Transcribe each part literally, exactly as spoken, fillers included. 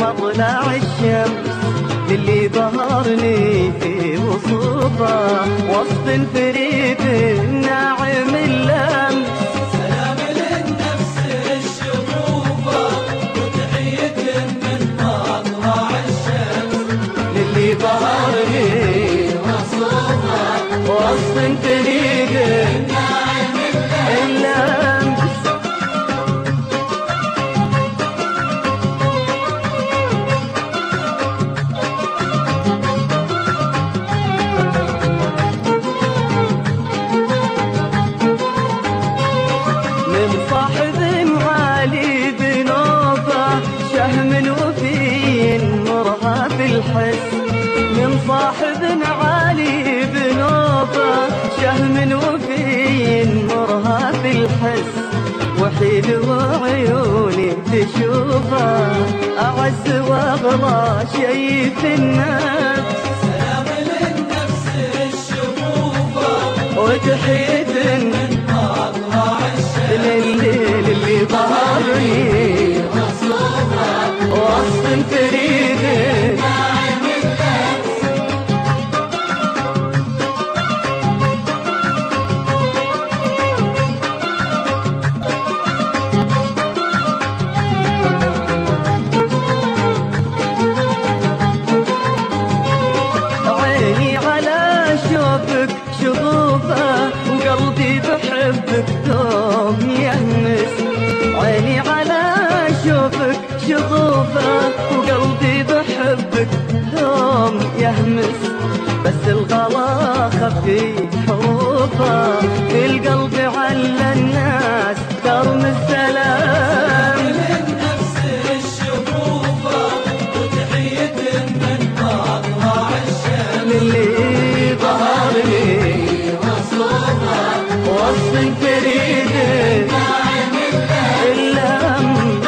مطلع الشمس للي بهرني في وصوفه وسط فريد الناعم اللمس. سلام للنفس الشغوفة وتحية من مطلع الشمس للي بهرني وصوفه وسط فريد الناعم اللمس. من صاحب عالي بنوبة شهم وفي مرهف الحس. من صاحب عالي بنوبة شهم وفي مرهف الحس. وحيد وعيوني تشوفه أعز وأغلى شي في النفس. سلام للنفس الشغوفة وتحية من مطلع الشمس الليل اللي ظهرني وسط فريد عيني على شوفك شغوفة وقلبي بحبك دوم يهمس. عيني على شوفك شغوفة وقلبي بحبك دوم يهمس. بس الغلا خفي حروفه في القلب على الناس ترمي السلام. للنفس الشغوفة وتحية من مطلع الشمس للي ظهرني وسط فريد اللمس.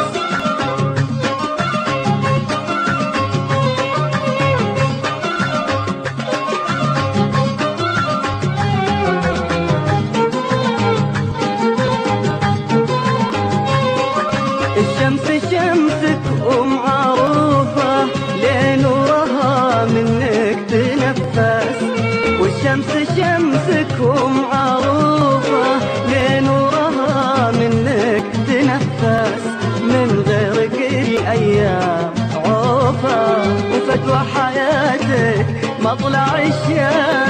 الشمس شمسك ومعروفة لنورها منك تنفس. والشمس شمسك ومعروفة لنورها منك تنفس. من غيرك الأيام عوفة وفتوى حياتك مطلع الشمس.